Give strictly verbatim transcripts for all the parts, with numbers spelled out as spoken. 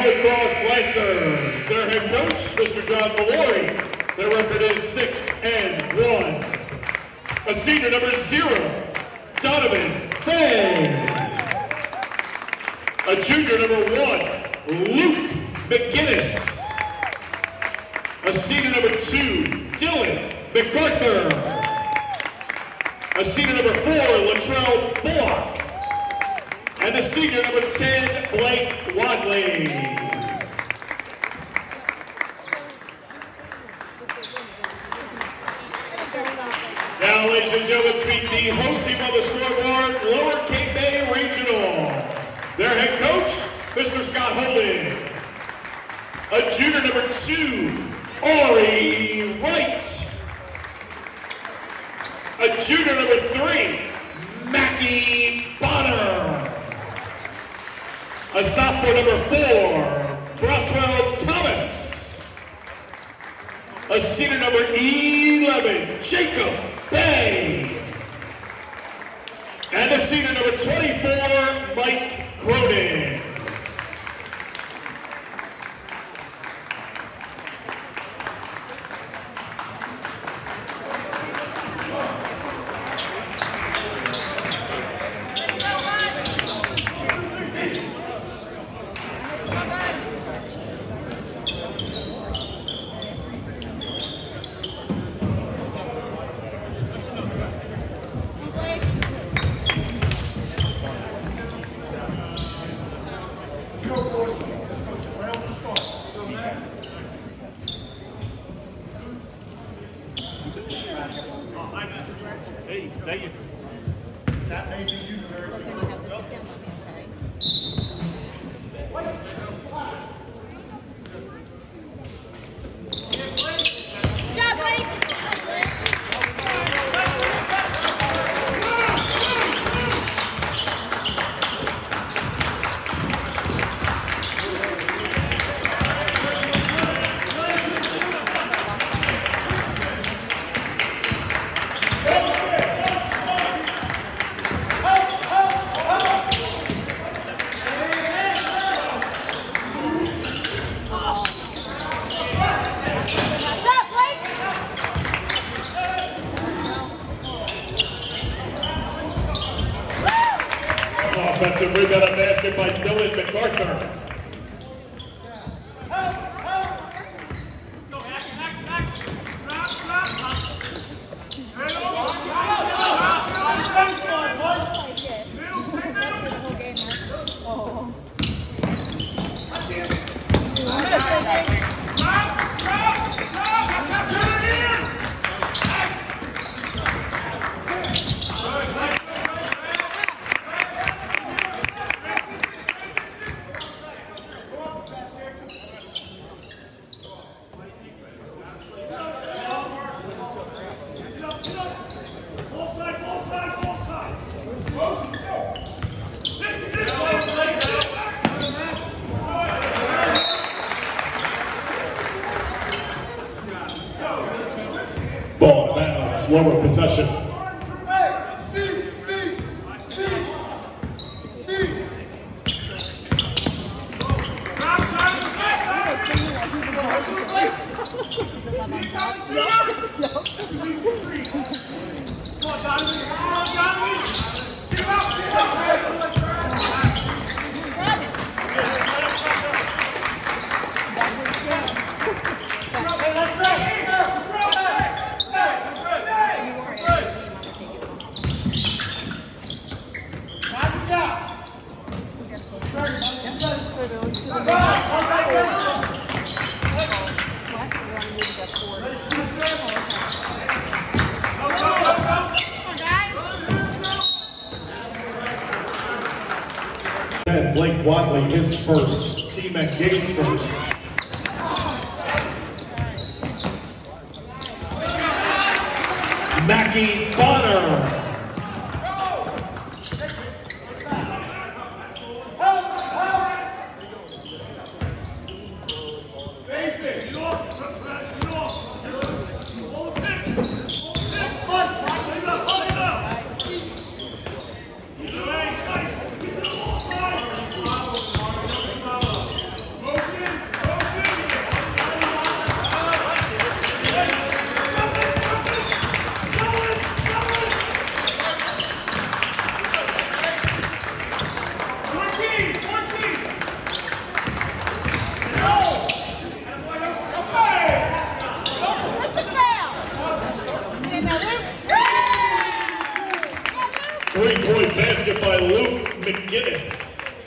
Holy Cross Lancers. Their head coach, Mister John Mallory. Their record is six and one. A senior number zero, Donovan Fay. A junior number one, Luke McGinnis. A senior number two, Dylan MacArthur. A senior number four, Latrell Bullock. And the senior number ten, Blake Wadley. Now, ladies and gentlemen, to meet the home team on the scoreboard, Lower Cape Bay Regional. Their head coach, Mister Scott Holden. A junior number two, Ari Wright. A junior number three, Mackie Bonner. A sophomore number four, Broswell Thomas. A senior number eleven, Jacob Bay. And a senior number twenty-four, Mike Cronin. Hey, there you go. That may be you, very good. Then you have to sit down on me, okay? Good job, Blake! Offensive rebound and basket by Dylan MacArthur. Ball out of bounds, lower possession. Blake Wadley, his first. Team at Gates first. Mackie Bonner. McGinnis.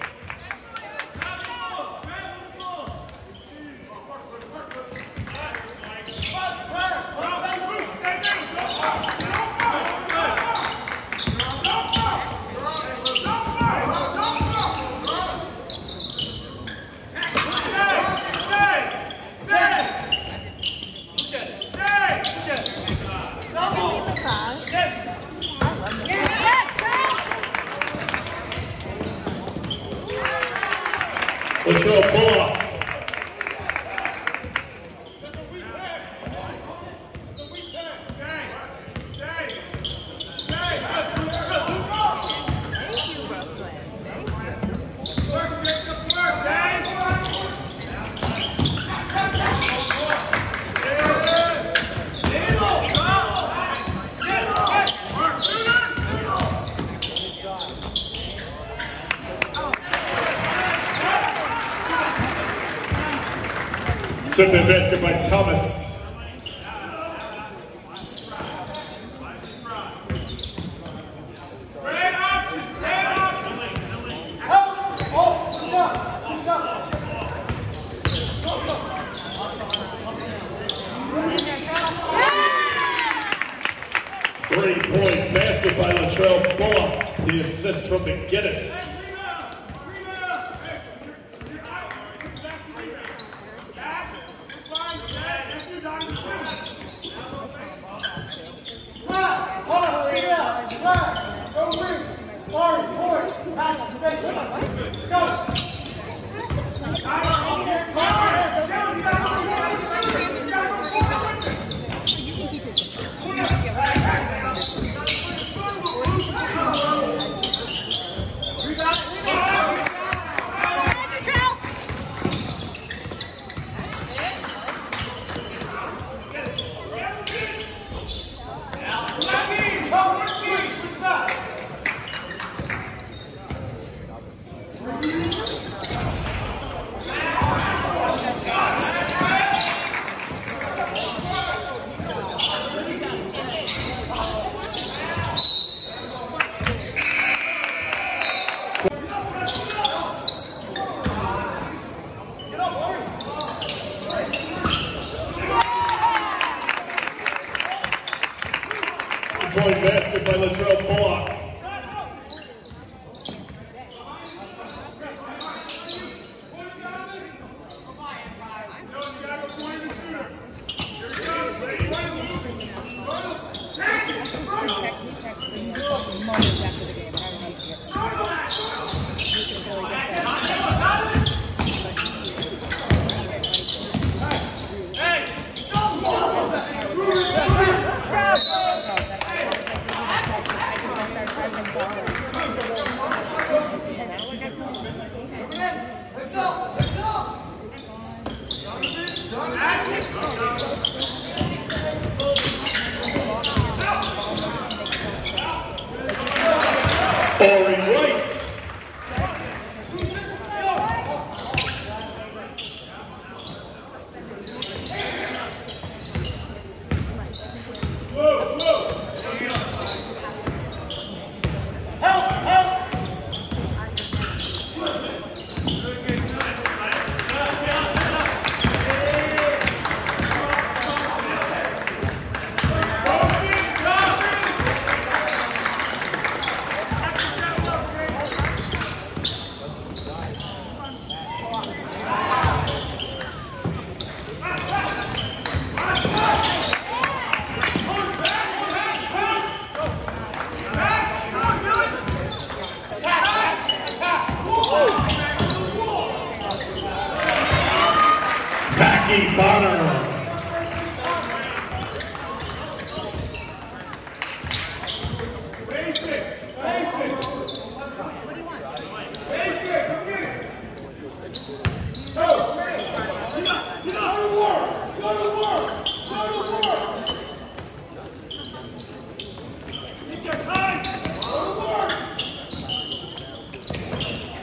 Latrell Bullock. Took the basket by Thomas. Three-point basket by Latrell Bullock. The assist from McGinnis. Point basket by Latrell Bullock. Ori Wright. Whoa, whoa. Help, help. Mackie Bonner.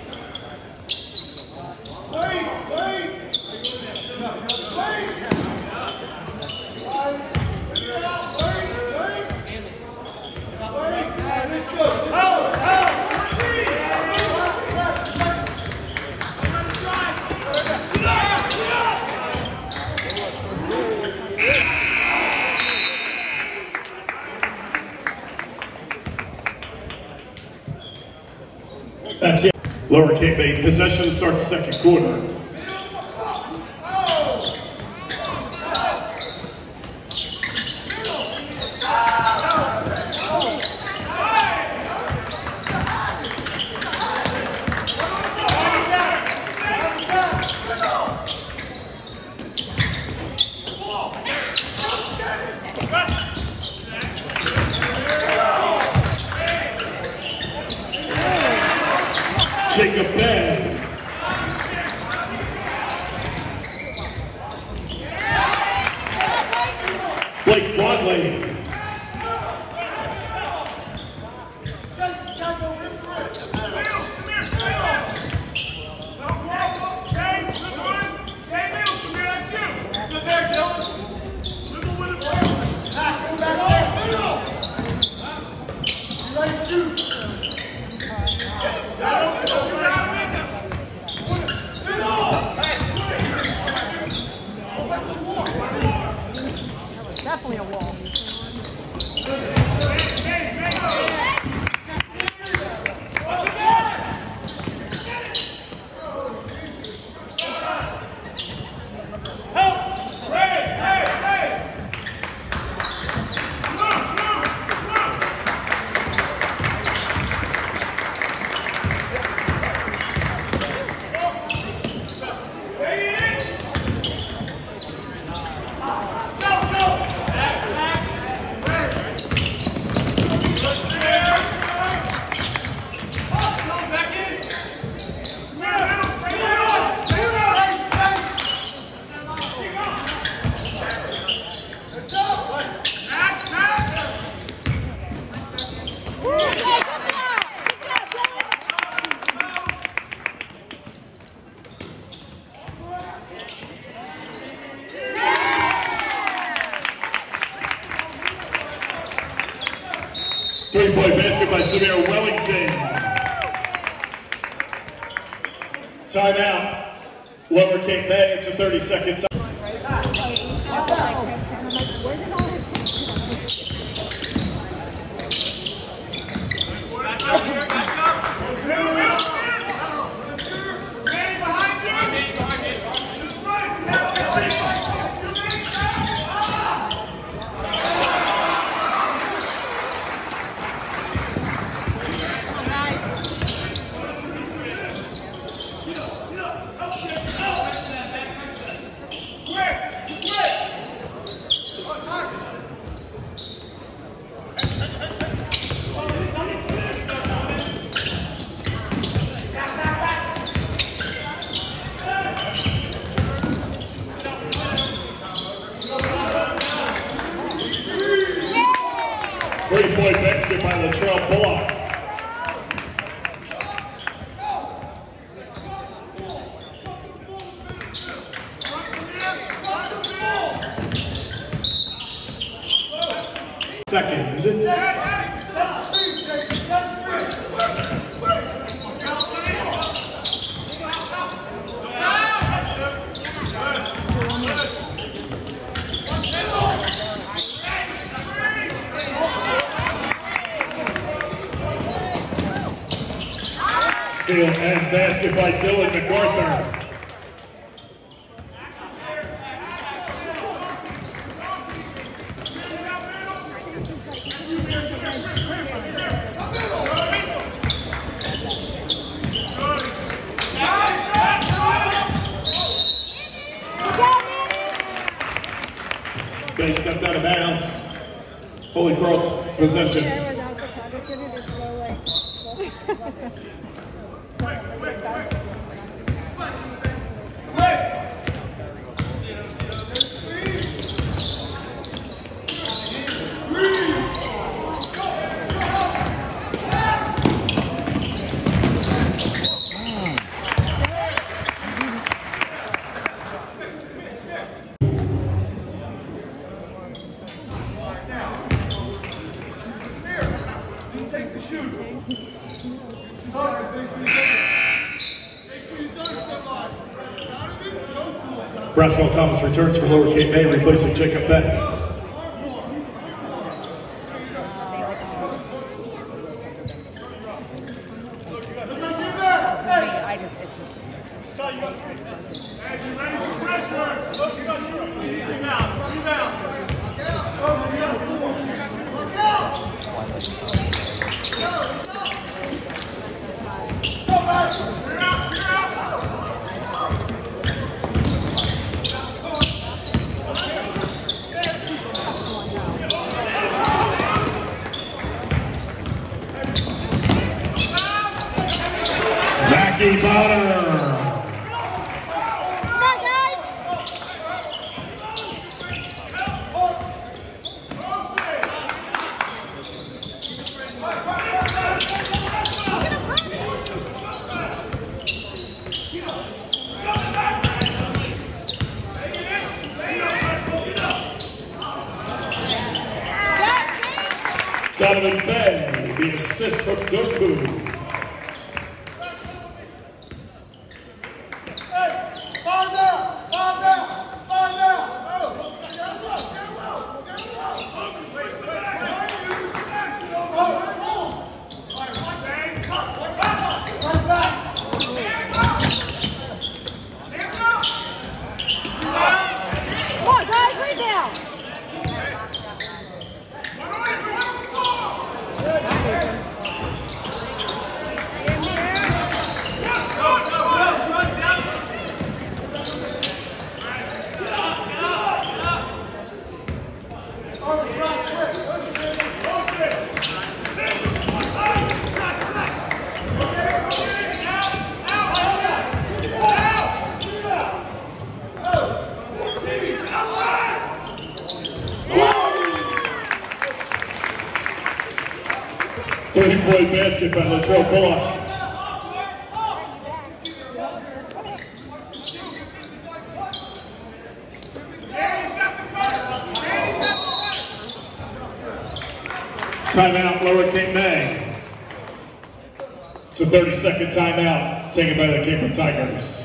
Wait, wait! Wait! Lower Cape Bay possession starts second quarter. Jacob Bay. Blake Wadley. Definitely a wall. Three-point basket by Samir Wellington. Timeout. Lower Cape Bay, it's a thirty-second time. Three-point basket by Latrell Bullock. Second. Steal and basket by Dylan MacArthur. Bay stepped out of bounds. Holy Cross possession. Braswell Thomas returns for Lower Cape Bay, replacing Jacob Beck. Hey! Jackie Bonner. Donovan Fay, the assist from Doku. Three-point basket by Latrell Bullock. Timeout, Lower Cape May. It's a thirty-second timeout taken by the Cape Tigers.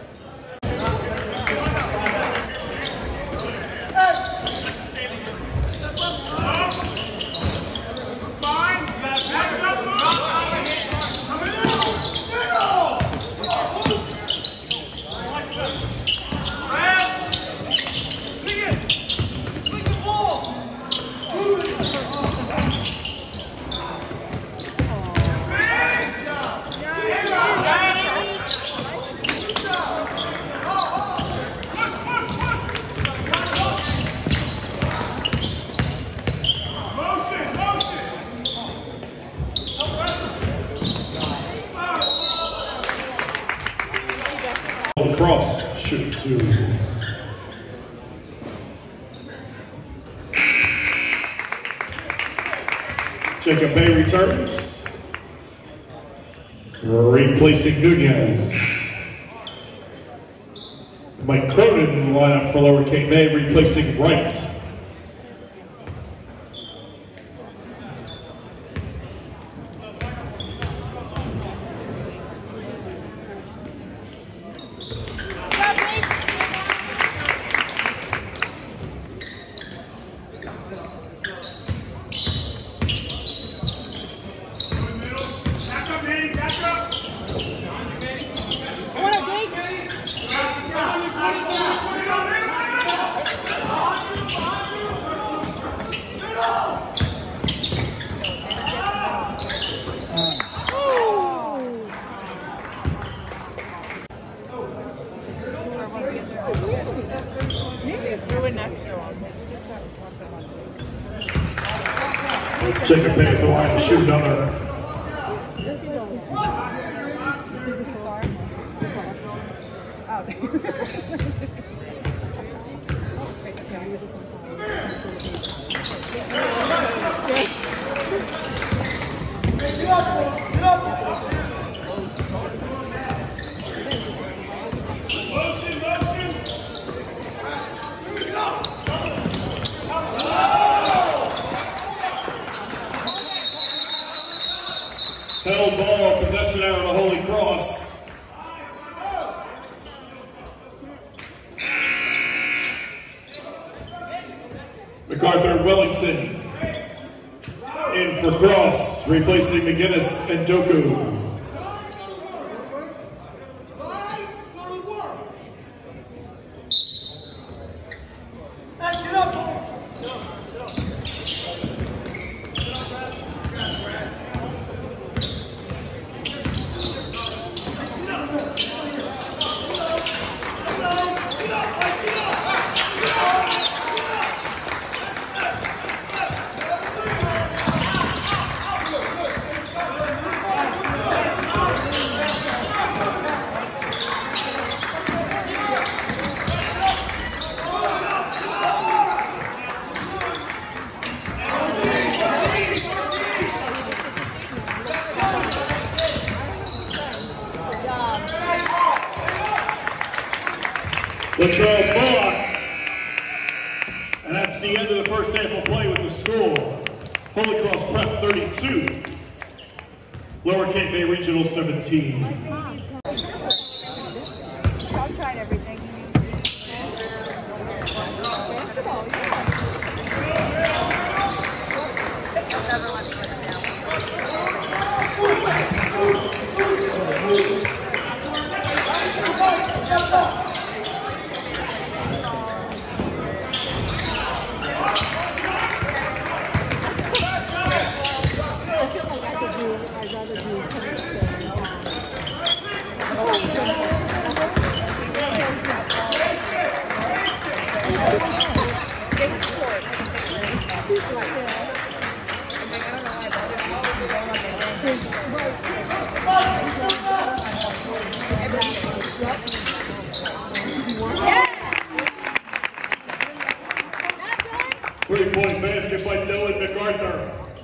Cross, shoot two. Jacob Bay returns, replacing Nunez. Mike Cronin will line up for Lower Cape May, replacing Wright. Jacob Bay at the line to shoot another. Held ball, possession out of the Holy Cross. MacArthur Wellington in for Cross, replacing McGinnis and Doku. Latrell Bullock. And that's the end of the first half of play with the score. Holy Cross Prep thirty-two, Lower Cape Bay Regional seventeen. I've tried everything. Three-point basket by Dylan MacArthur.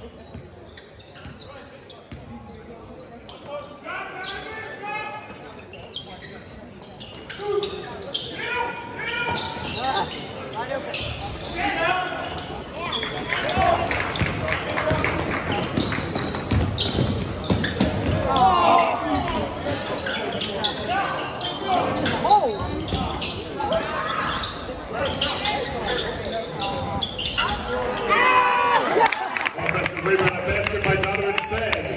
Offensive rebound and basket by Donovan Fay.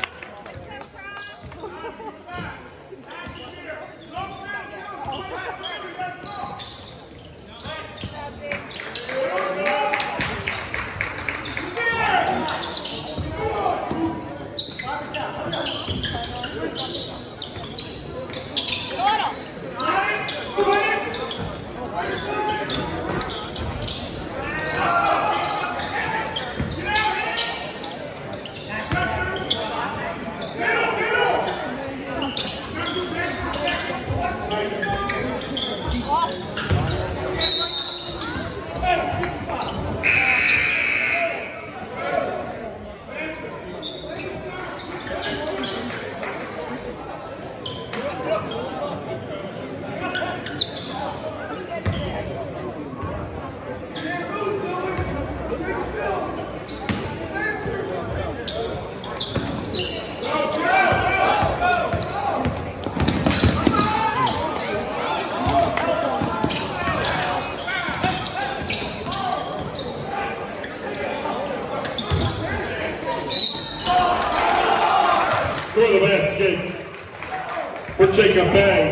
Score the basket for Jacob Bay.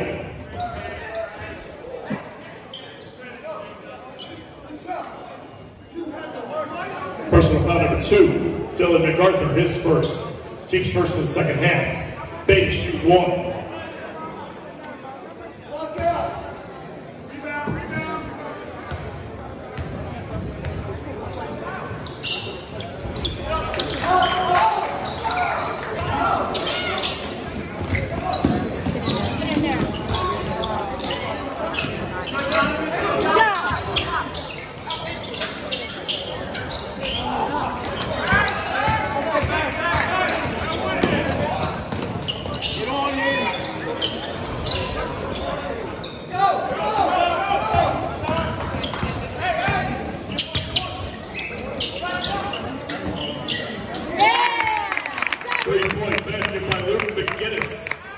Personal foul number two, Dylan MacArthur, his first. Team's first in the second half. Bay to shoot one. Three-point basket by Luke McGinnis.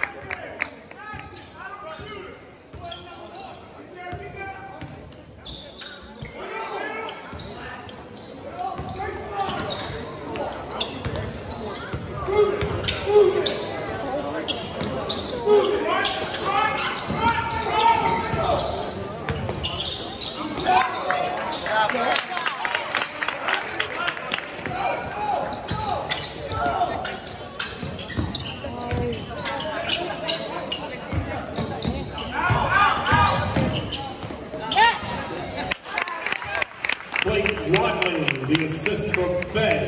Blake Watley, the assist from Fay.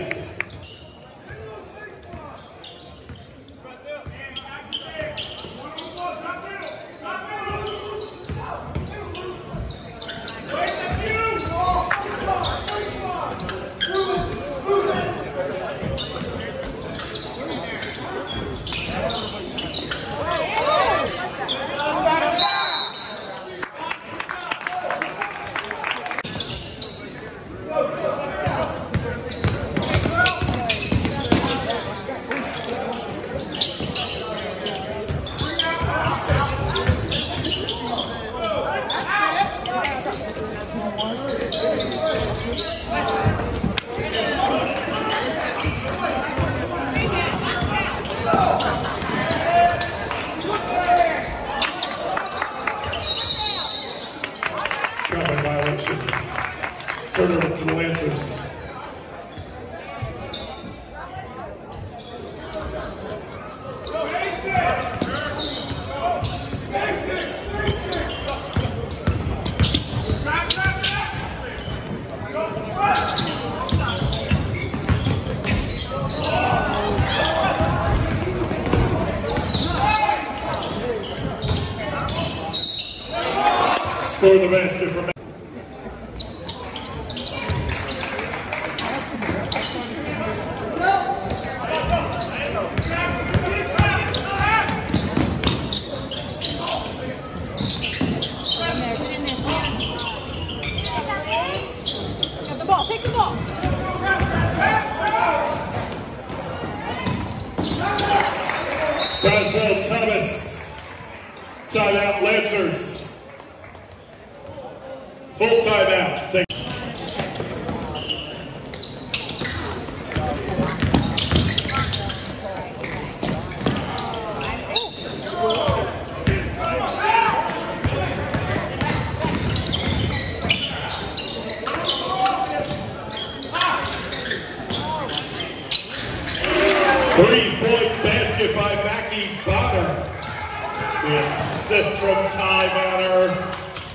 Turnover to the Lancers. Score the basket for Take the ball. Braswell Thomas. Timeout Lancers. Full timeout. Take three-point basket by Mackie Bonner. The assist from Ty Bonner.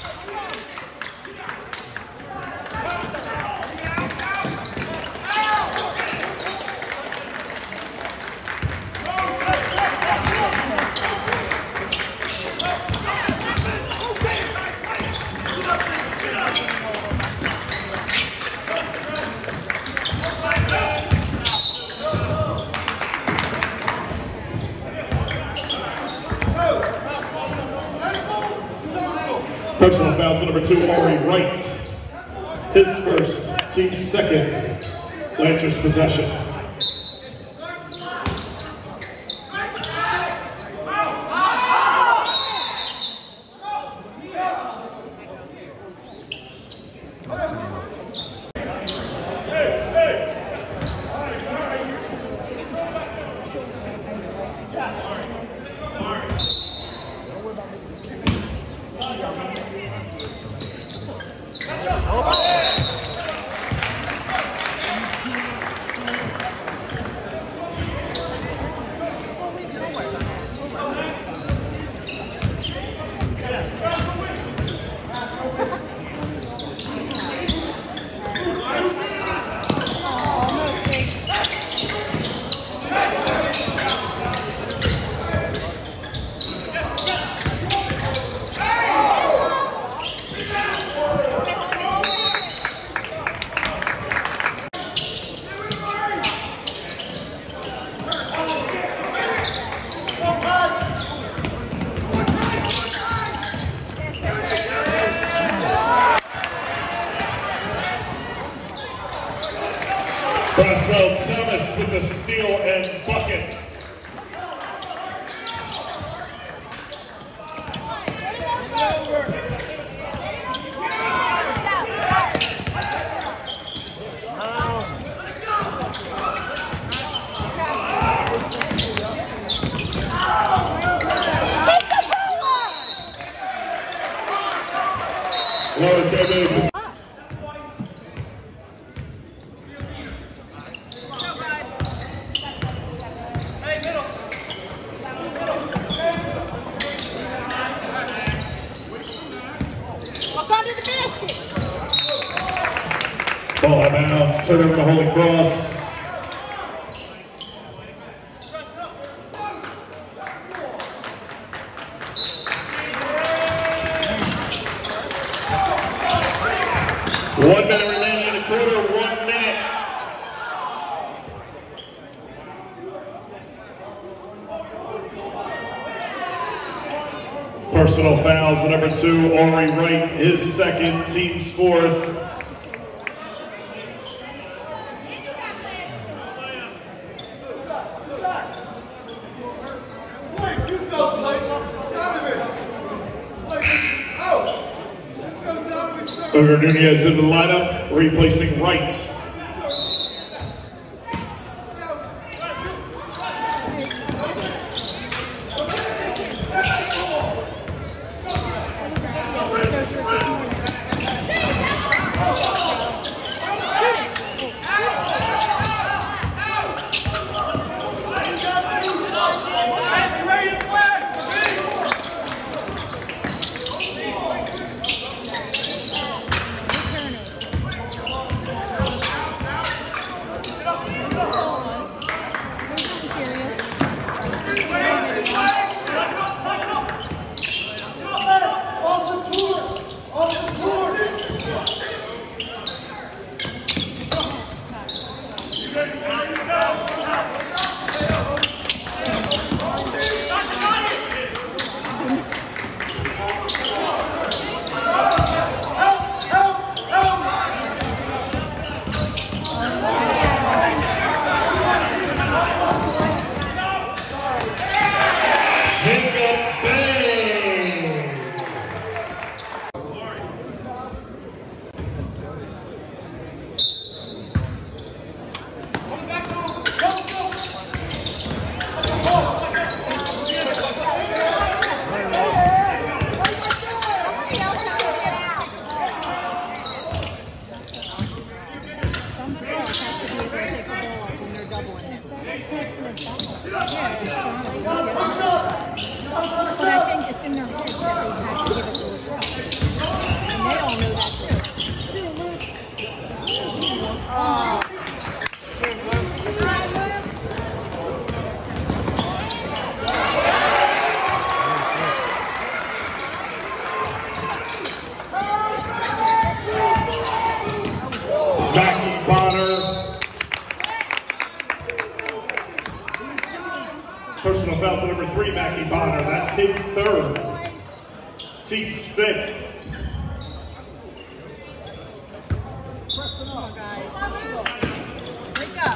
Personal fouls, number two, Ari Wright. His first, team second. Lancers possession. Braswell Thomas with the steal and bucket. Lower Kevin. Ball out of bounds, turnover to Holy Cross. One minute remaining in the quarter, one minute. Personal fouls, number two, Ari Wright, his second, team's fourth. Ogre Nunez in the lineup, replacing Wright. That's his third. Team's fifth. Come on, guys. Wake up.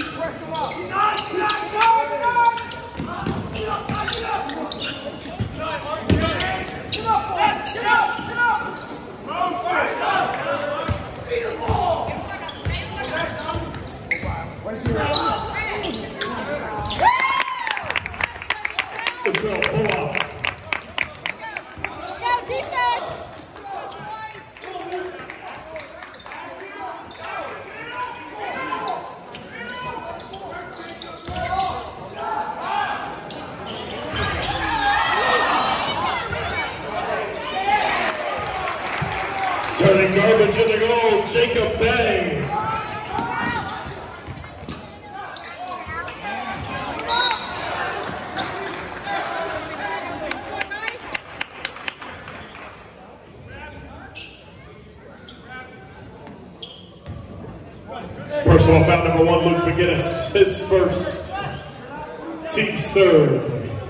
Control, pull off. Go, defense. Turning garbage in the goal, Jacob Bay. Personal foul number one, Luke McGinnis, his first, team's third.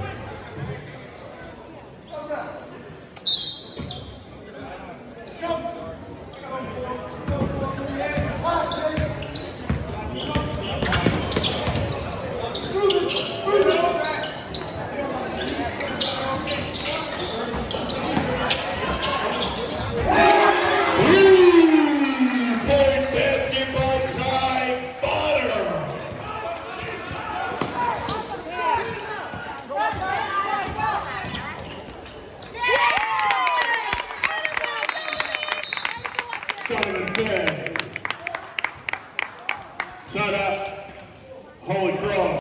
Tied up, Holy Cross.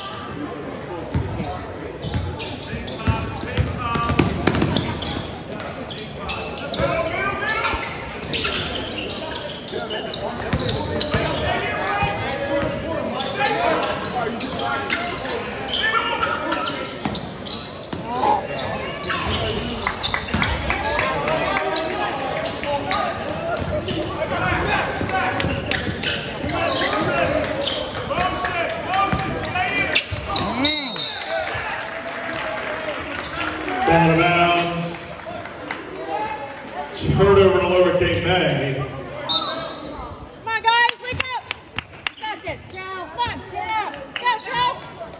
Out of bounds. Turnover to Lowercase May. Come on, guys, wake up. Got this, Joe. Come on, Joe. Go, Joe.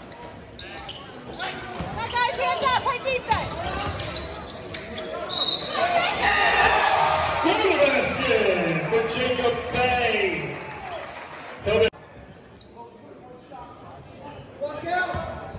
Come on, guys, hands up. Play defense. School basket for Jacob Bay. Held it. Walk out.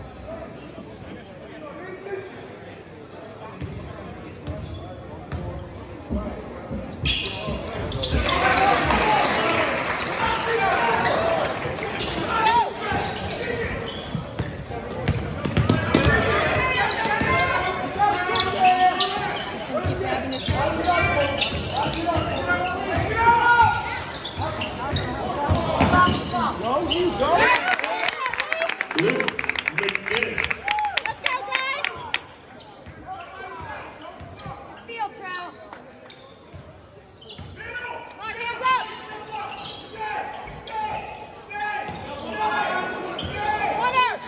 Luke McGinnis. Let's go, guys. Steal, Trout. Come on, hands up. One out.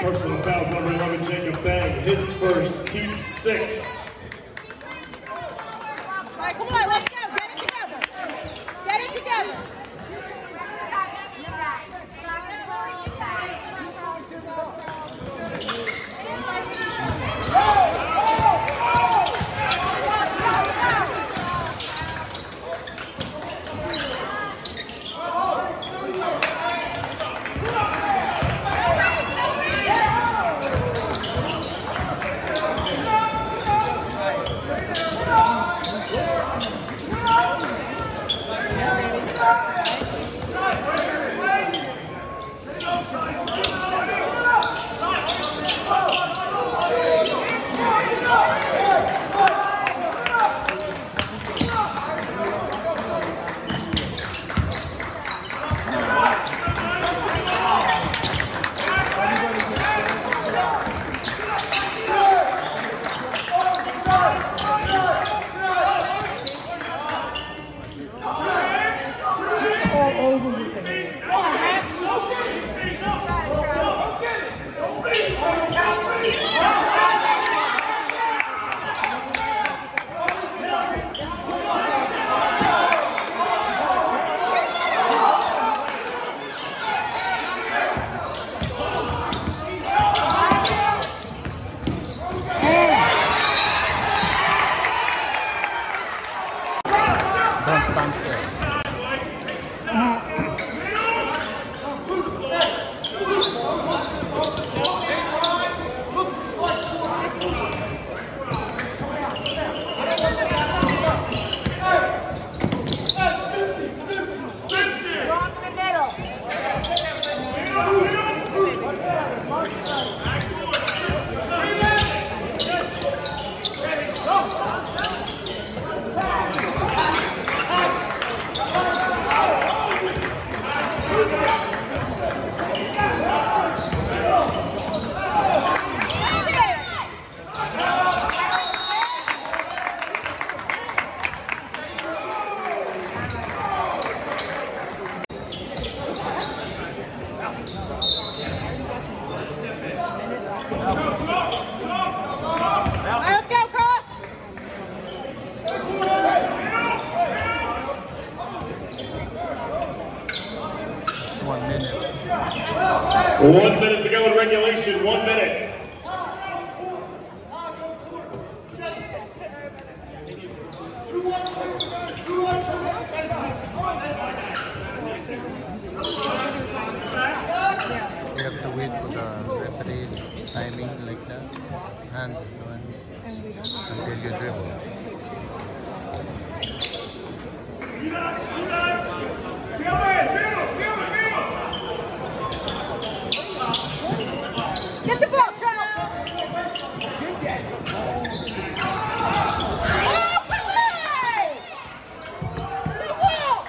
Personal fouls number eleven, Jacob Bang, his first, team six. All right, come on, let's go. Get it together. Get it together. One minute to go in regulation, one minute. You have to wait for the referee timing like that. Hands one until you dribble. Get the ball, try to. Oh, come on! The ball!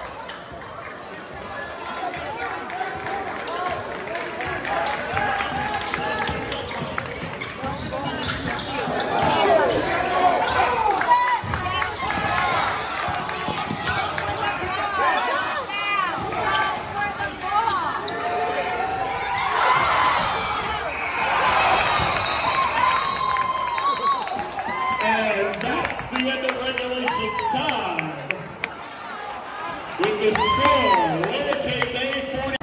And that's the end of regulation time. With the score, Lower Cape Bay forty.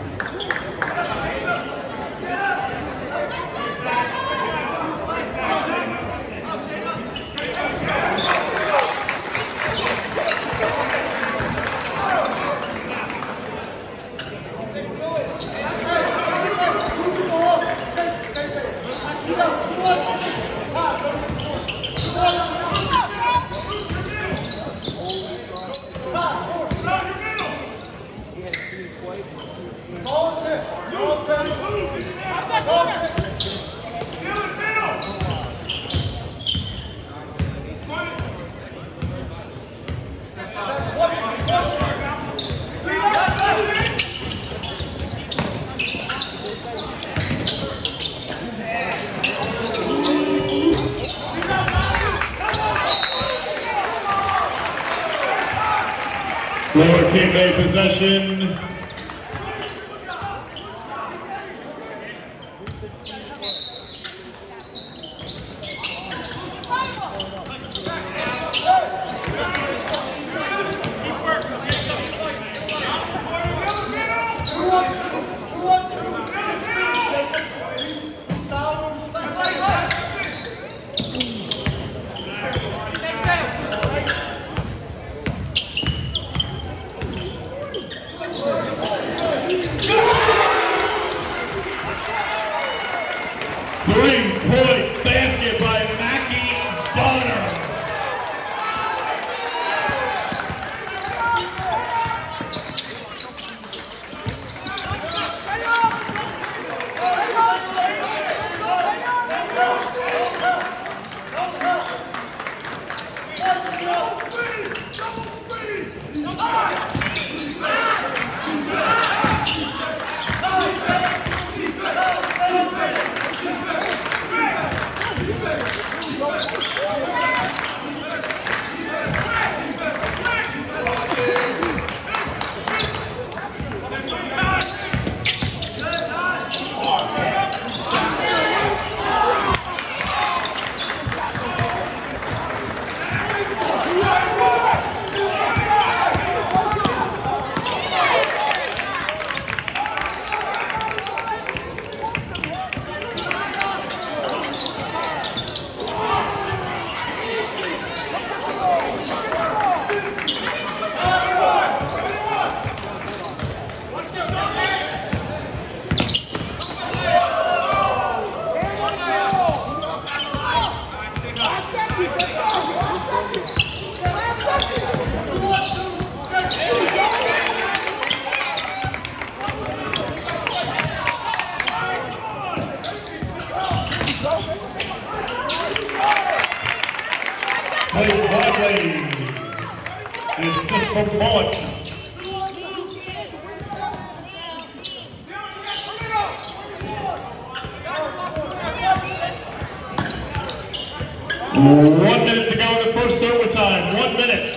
Lower Cape Bay possession. Three-point basket by Mackie Bonner. Played Bradley. The assist from Bullock. One minute to go in the first overtime. One minute.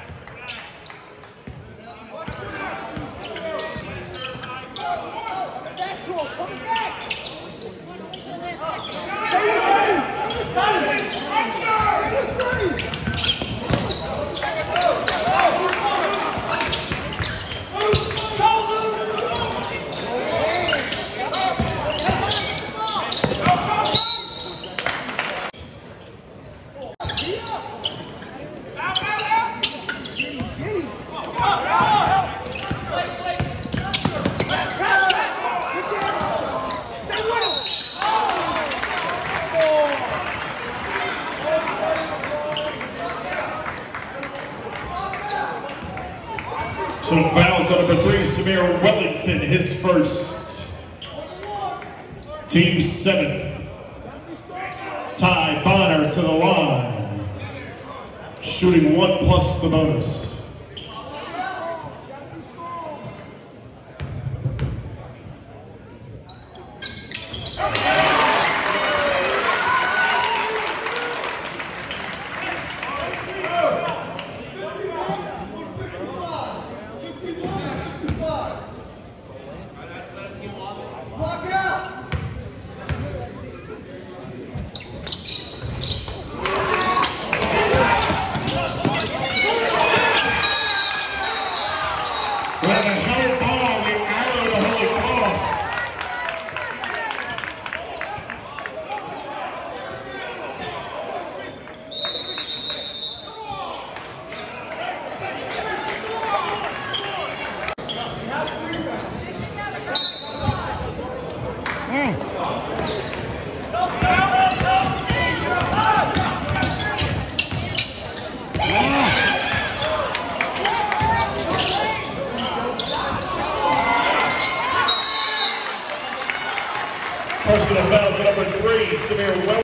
Some fouls on number three, Samir Wellington, his first. Team seventh. Ty Bonner to the line. Shooting one plus the bonus. Well, the hell ball, the arrow to Holy Cross. Personal fouls at number three, Samir Wellington.